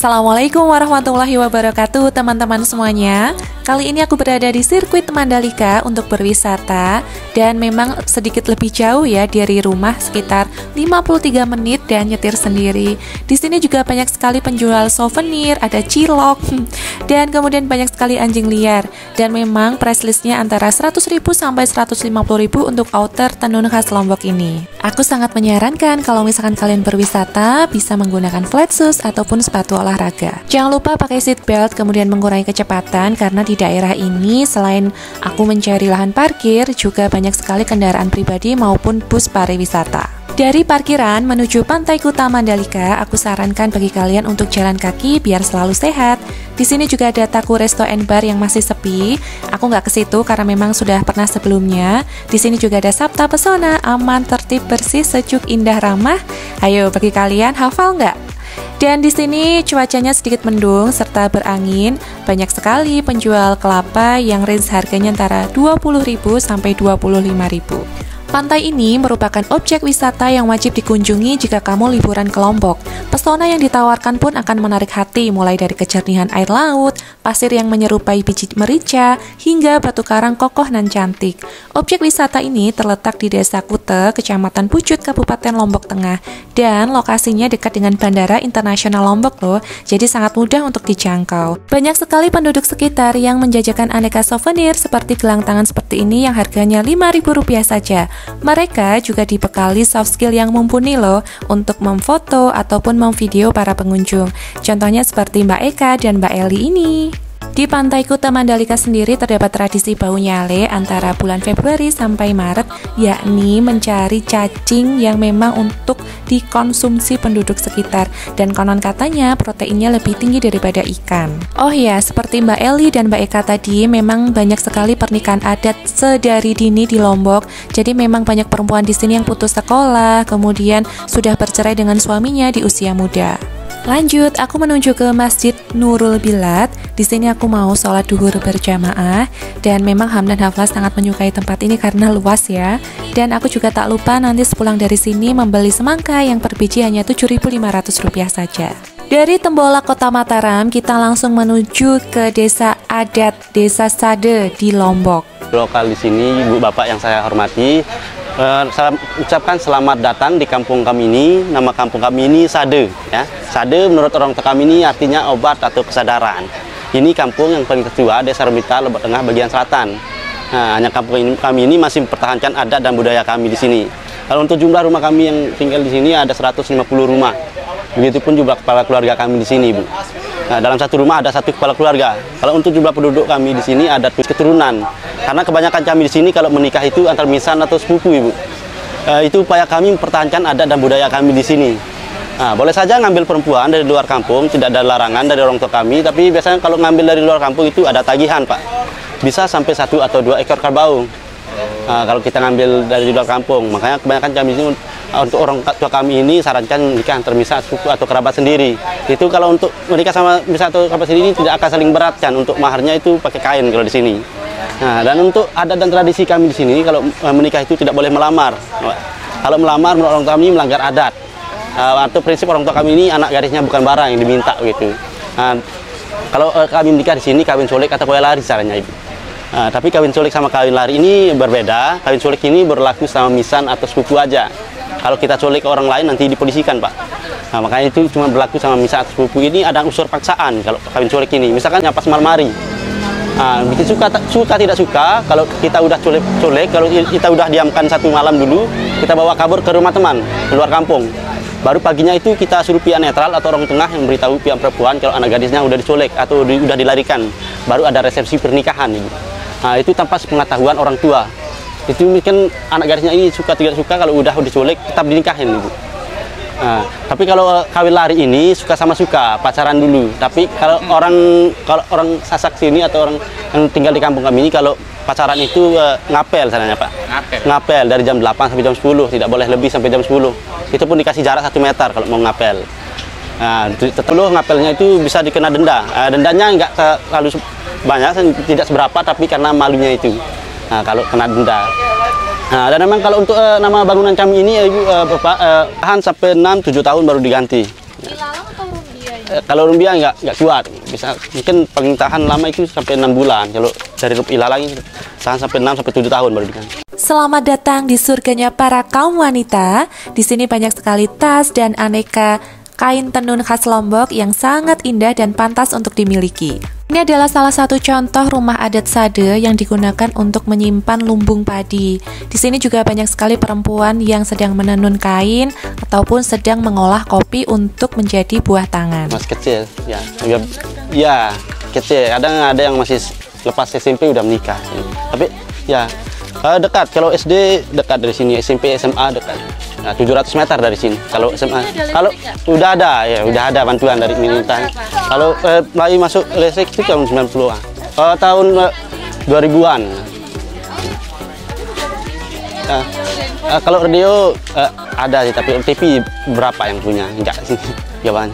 Assalamualaikum warahmatullahi wabarakatuh teman-teman semuanya. Kali ini aku berada di sirkuit Mandalika untuk berwisata. Dan memang sedikit lebih jauh ya dari rumah, sekitar 53 menit dan nyetir sendiri. Di sini juga banyak sekali penjual souvenir, ada cilok, dan kemudian banyak sekali anjing liar. Dan memang price listnya antara 100.000 sampai 150.000 untuk outer tenun khas Lombok ini. Aku sangat menyarankan kalau misalkan kalian berwisata bisa menggunakan flat shoes ataupun sepatu olahraga. Jangan lupa pakai seat belt, kemudian mengurangi kecepatan karena di daerah ini selain aku mencari lahan parkir, juga banyak sekali kendaraan pribadi maupun bus pariwisata. Dari parkiran menuju Pantai Kuta Mandalika, aku sarankan bagi kalian untuk jalan kaki biar selalu sehat. Di sini juga ada Taku Resto and Bar yang masih sepi. Aku nggak ke situ karena memang sudah pernah sebelumnya. Di sini juga ada Sabta Pesona, aman, tertib, bersih, sejuk, indah, ramah. Ayo, bagi kalian hafal nggak? Dan di sini cuacanya sedikit mendung serta berangin. Banyak sekali penjual kelapa yang range harganya antara 20.000 sampai 25.000. Pantai ini merupakan objek wisata yang wajib dikunjungi jika kamu liburan ke Lombok. Pesona yang ditawarkan pun akan menarik hati, mulai dari kejernihan air laut, pasir yang menyerupai biji merica, hingga batu karang kokoh nan cantik. Objek wisata ini terletak di Desa Kute, Kecamatan Pucut, Kabupaten Lombok Tengah, dan lokasinya dekat dengan Bandara Internasional Lombok loh, jadi sangat mudah untuk dijangkau. Banyak sekali penduduk sekitar yang menjajakan aneka souvenir seperti gelang tangan seperti ini yang harganya Rp5.000 saja. Mereka juga dibekali soft skill yang mumpuni loh untuk memfoto ataupun memvideo para pengunjung. Contohnya seperti Mbak Eka dan Mbak Eli ini. Di Pantai Kuta Mandalika sendiri terdapat tradisi bau nyale antara bulan Februari sampai Maret, yakni mencari cacing yang memang untuk dikonsumsi penduduk sekitar, dan konon katanya proteinnya lebih tinggi daripada ikan. Oh ya, seperti Mbak Eli dan Mbak Eka tadi, memang banyak sekali pernikahan adat sedari dini di Lombok. Jadi memang banyak perempuan di sini yang putus sekolah, kemudian sudah bercerai dengan suaminya di usia muda. Lanjut, aku menuju ke Masjid Nurul Bilad. Di sini aku mau sholat duhur berjamaah, dan memang Hamdan Haflas sangat menyukai tempat ini karena luas ya. Dan aku juga tak lupa nanti sepulang dari sini membeli semangka yang per biji hanya Rp7.500 saja. Dari Tembola Kota Mataram, kita langsung menuju ke desa adat Desa Sade di Lombok. Lokal di sini, Ibu Bapak yang saya hormati, saya ucapkan selamat datang di kampung kami ini. Nama kampung kami ini Sade ya. Sade menurut orang tua kami ini artinya obat atau kesadaran. Ini kampung yang paling tertua Desa Remita, Lombok Tengah bagian selatan. Nah, hanya kampung kami ini masih mempertahankan adat dan budaya kami di sini. Kalau untuk jumlah rumah kami yang tinggal di sini ada 150 rumah. Begitupun jumlah kepala keluarga kami di sini, Bu. Nah, dalam satu rumah ada satu kepala keluarga. Kalau untuk jumlah penduduk kami di sini ada 7 keturunan. Karena kebanyakan kami di sini kalau menikah itu antar misan atau sepupu, Ibu. Itu upaya kami mempertahankan adat dan budaya kami di sini. Nah, boleh saja ngambil perempuan dari luar kampung, tidak ada larangan dari orang tua kami. Tapi biasanya kalau ngambil dari luar kampung itu ada tagihan, Pak. Bisa sampai 1 atau 2 ekor kerbau. Nah, kalau kita ngambil dari luar kampung, makanya kebanyakan kami di sini untuk orang tua kami ini sarankan nikah antar misal suku atau kerabat sendiri. Itu kalau untuk menikah sama misal atau kerabat sendiri tidak akan saling beratkan. Untuk maharnya itu pakai kain kalau di sini. Nah, dan untuk adat dan tradisi kami di sini, kalau menikah itu tidak boleh melamar. Kalau melamar menurut orang tua kami melanggar adat. Atau prinsip orang tua kami ini anak garisnya bukan barang yang diminta gitu. Nah, kalau kami menikah di sini kawin culik atau kawin lari caranya, Ibu. Nah, tapi kawin culik sama kawin lari ini berbeda. Kawin culik ini berlaku sama misan atau sepupu aja. Kalau kita culik ke orang lain nanti dipolisikan, Pak. Nah, makanya itu cuma berlaku sama misan atau sepupu. Ini ada unsur paksaan kalau kawin culik ini. Misalkan nyapas marmari. Nah, suka tidak suka, kalau kita udah culik, kalau kita udah diamkan 1 malam dulu, kita bawa kabur ke rumah teman, di luar kampung. Baru paginya itu kita suruh pihak netral atau orang tengah yang memberitahu pihak perempuan kalau anak gadisnya udah diculik atau udah dilarikan. Baru ada resepsi pernikahan, Ibu. Nah, itu tanpa sepengetahuan orang tua. Itu mungkin anak gadisnya ini suka tidak suka, kalau udah diculik tetap dinikahin, Ibu. Nah, tapi kalau kawin lari ini suka sama suka, pacaran dulu. Tapi kalau orang Sasak sini atau orang yang tinggal di kampung kami ini, kalau pacaran itu ngapel sananya, Pak. Ngapel dari jam 8 sampai jam 10, tidak boleh lebih sampai jam 10. Itu pun dikasih jarak 1 meter kalau mau ngapel. Nah, setelah ngapelnya itu bisa dikena denda. Dendanya nggak terlalu banyak, tidak seberapa, tapi karena malunya itu. Nah, kalau kena denda. Nah, dan memang kalau untuk nama bangunan kami ini, Ibu, Bapak, tahan sampai 6-7 tahun baru diganti. Ilalang atau Rumbia? kalau rupiah nggak kuat, bisa mungkin paling tahan lama itu sampai 6 bulan. Kalau dari rupiah ilalang tahan sampai 6 sampai 7 tahun baru diganti. Selamat datang di surganya para kaum wanita. Di sini banyak sekali tas dan aneka kain tenun khas Lombok yang sangat indah dan pantas untuk dimiliki. Ini adalah salah satu contoh rumah adat Sade yang digunakan untuk menyimpan lumbung padi. Di sini juga banyak sekali perempuan yang sedang menenun kain ataupun sedang mengolah kopi untuk menjadi buah tangan. Masih kecil, ya kecil. Kadang ada yang masih lepas SMP udah menikah. Tapi ya dekat. Kalau SD dekat dari sini, SMP, SMA dekat. Nah, 700 meter dari sini. Kalau SMA, kalau udah ada bantuan dari pemerintah. Kalau mulai masuk listrik itu tahun 90-an. Tahun 2000-an. Kalau radio ada sih, tapi TV berapa yang punya? Enggak sih, jawabannya.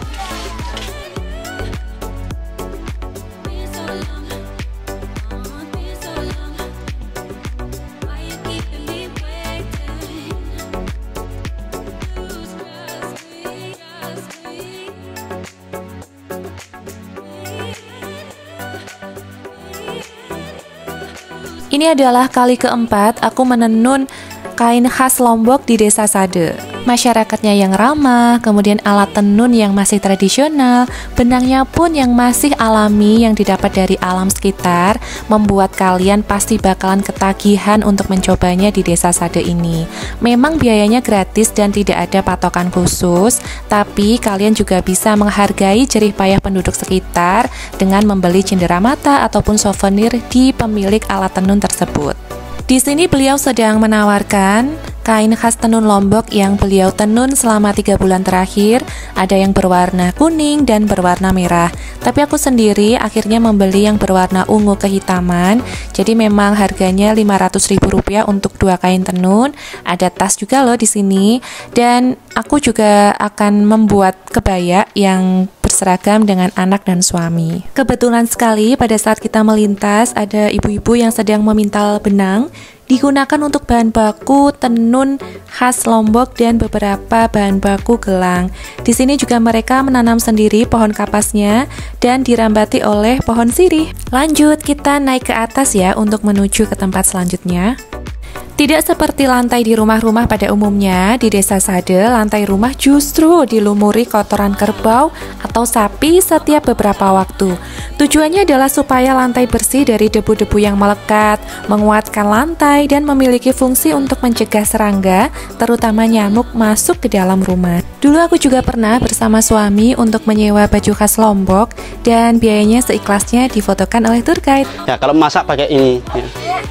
Ini adalah kali keempat aku menenun kain khas Lombok di Desa Sade. Masyarakatnya yang ramah, kemudian alat tenun yang masih tradisional, benangnya pun yang masih alami yang didapat dari alam sekitar, membuat kalian pasti bakalan ketagihan untuk mencobanya di Desa Sade ini. Memang biayanya gratis dan tidak ada patokan khusus, tapi kalian juga bisa menghargai jerih payah penduduk sekitar dengan membeli cenderamata ataupun souvenir di pemilik alat tenun tersebut. Di sini beliau sedang menawarkan kain khas tenun Lombok yang beliau tenun selama 3 bulan terakhir. Ada yang berwarna kuning dan berwarna merah. Tapi aku sendiri akhirnya membeli yang berwarna ungu kehitaman. Jadi memang harganya Rp500.000 untuk 2 kain tenun. Ada tas juga loh di sini. Dan aku juga akan membuat kebaya yang berseragam dengan anak dan suami. Kebetulan sekali pada saat kita melintas ada ibu-ibu yang sedang memintal benang digunakan untuk bahan baku tenun khas Lombok dan beberapa bahan baku gelang. Di sini juga mereka menanam sendiri pohon kapasnya dan dirambati oleh pohon sirih. Lanjut, kita naik ke atas ya untuk menuju ke tempat selanjutnya. Tidak seperti lantai di rumah-rumah pada umumnya, di Desa Sade, lantai rumah justru dilumuri kotoran kerbau atau sapi setiap beberapa waktu. Tujuannya adalah supaya lantai bersih dari debu-debu yang melekat, menguatkan lantai, dan memiliki fungsi untuk mencegah serangga, terutama nyamuk, masuk ke dalam rumah. Dulu aku juga pernah bersama suami untuk menyewa baju khas Lombok, dan biayanya seikhlasnya difotokan oleh tour guide. Ya, kalau masak pakai ini. Ya.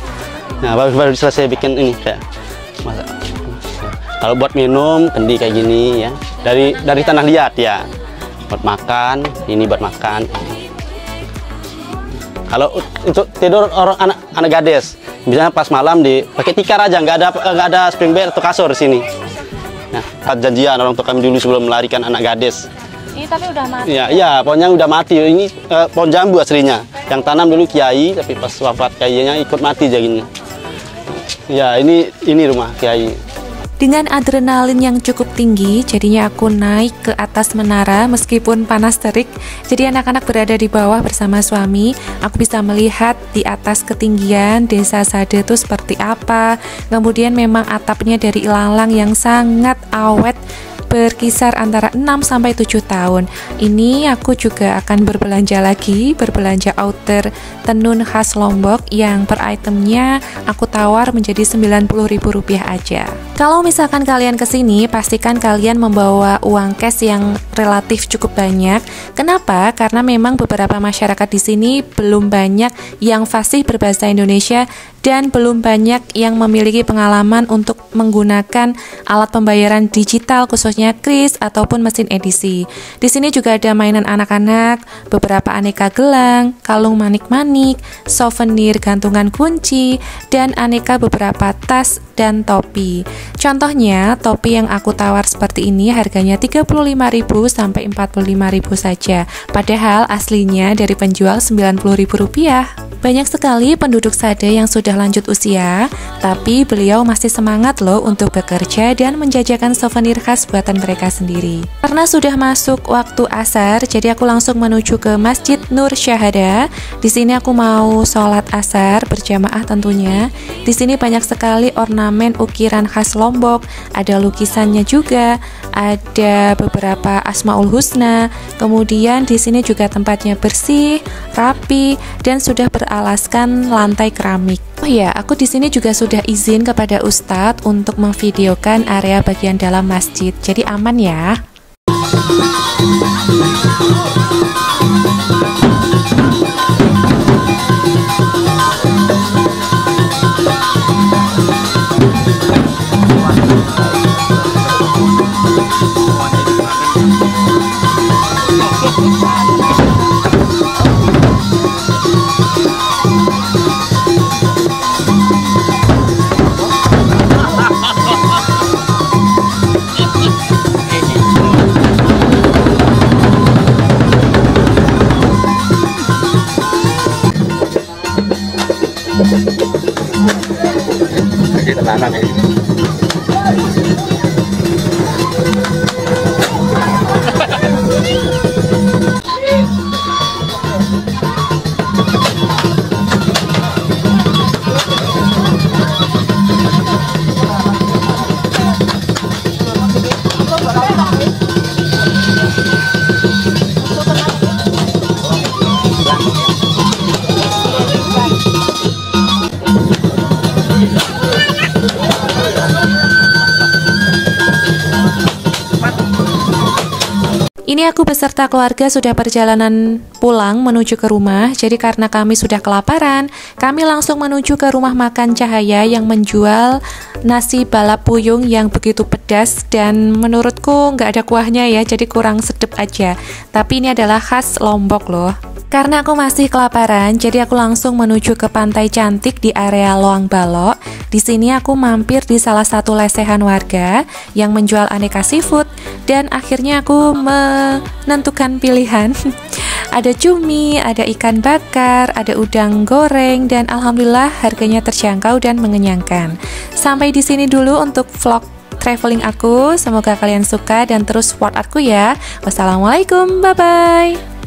Nah, baru selesai bikin ini kayak masak. Kalau buat minum kendi kayak gini ya, dari tanah liat ya. Buat makan, ini buat makan. Kalau untuk tidur orang anak gadis, misalnya pas malam pakai tikar aja, nggak ada spring bed atau kasur di sini. Nah, janjian orang tua kami dulu sebelum melarikan anak gadis. Ini tapi udah mati. Iya, pohonnya udah mati. Ini pohon jambu aslinya. Yang tanam dulu kiai, tapi pas wafat kiainya ikut mati jadinya. Ya, ini rumah kiai. Dengan adrenalin yang cukup tinggi, jadinya aku naik ke atas menara meskipun panas terik. Jadi anak-anak berada di bawah bersama suami. Aku bisa melihat di atas ketinggian Desa Sade itu seperti apa. Kemudian memang atapnya dari ilalang yang sangat awet, berkisar antara 6-7 tahun. Ini aku juga akan berbelanja outer tenun khas Lombok yang per itemnya aku tawar menjadi Rp90.000 aja. Kalau misalkan kalian kesini, pastikan kalian membawa uang cash yang relatif cukup banyak. Kenapa? Karena memang beberapa masyarakat di sini belum banyak yang fasih berbahasa Indonesia dan belum banyak yang memiliki pengalaman untuk menggunakan alat pembayaran digital khususnya kris ataupun mesin edisi. Di sini juga ada mainan anak-anak, beberapa aneka gelang, kalung manik-manik, souvenir gantungan kunci, dan aneka beberapa tas dan topi. Contohnya, topi yang aku tawar seperti ini harganya Rp35.000 sampai Rp45.000 saja. Padahal aslinya dari penjual Rp90.000. Banyak sekali penduduk Sade yang sudah lanjut usia, tapi beliau masih semangat loh untuk bekerja dan menjajakan souvenir khas buatan mereka sendiri. Karena sudah masuk waktu asar, jadi aku langsung menuju ke Masjid Nur Syahada. Di sini aku mau sholat asar berjamaah tentunya. Di sini banyak sekali ornamen ukiran khas Lombok, ada lukisannya juga, ada beberapa Asmaul Husna. Kemudian di sini juga tempatnya bersih, rapi, dan sudah beralaskan lantai keramik. Oh ya, aku di sini juga sudah izin kepada Ustadz untuk memvideokan area bagian dalam masjid. Jadi aman ya. Jadi tenanan ya. Ini aku beserta keluarga sudah perjalanan pulang menuju ke rumah. Jadi karena kami sudah kelaparan, kami langsung menuju ke rumah makan Cahaya yang menjual nasi balap puyung yang begitu pedas dan menurutku nggak ada kuahnya ya, jadi kurang sedep aja. Tapi ini adalah khas Lombok loh. Karena aku masih kelaparan, jadi aku langsung menuju ke pantai cantik di area Loang Balok. Di sini aku mampir di salah satu lesehan warga yang menjual aneka seafood dan akhirnya aku menentukan pilihan. Ada cumi, ada ikan bakar, ada udang goreng dan alhamdulillah harganya terjangkau dan mengenyangkan. Sampai di sini dulu untuk vlog traveling aku. Semoga kalian suka dan terus support aku ya. Wassalamualaikum, bye bye.